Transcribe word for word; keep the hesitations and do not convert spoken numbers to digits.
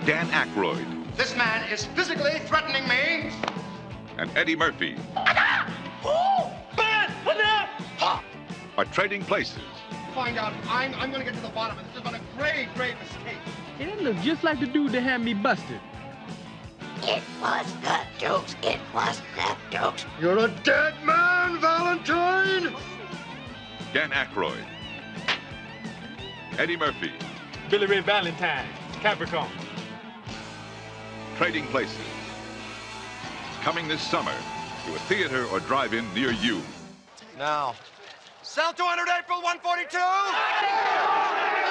Dan Aykroyd. This man is physically threatening me. And Eddie Murphy are trading places. Find out. I'm, I'm going to get to the bottom of this. This has been a grave, grave mistake. Hey, that looks just like the dude that had me busted. It was the Dukes. It was the Dukes. You're a dead man, Valentine. Dan Aykroyd. Eddie Murphy. Billy Ray Valentine. Capricorn. Trading Places. Coming this summer to a theater or drive-in near you. Now, sell two hundred April one forty-two.